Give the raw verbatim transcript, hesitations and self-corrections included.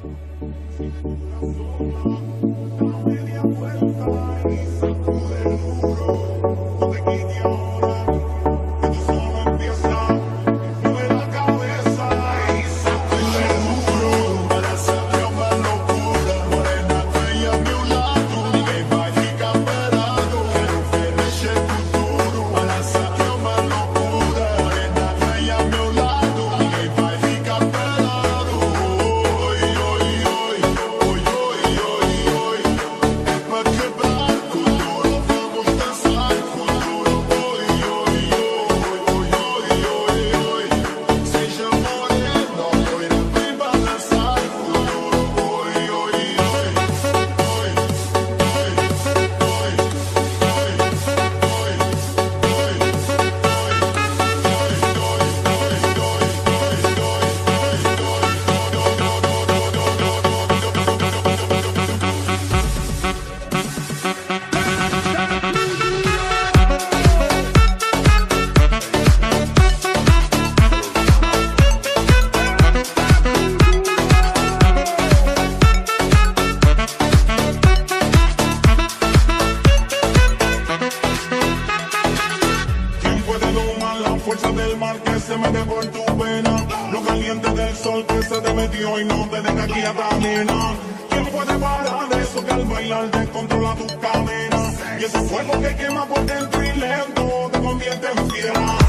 fuerza del mar que se mete por tu vena, lo caliente del sol que se te metió y no te deja aquí a camina. ¿Quién puede parar eso que al bailar descontrola tus cadenas? Y ese fuego que quema por dentro y lento te convierte en fiera.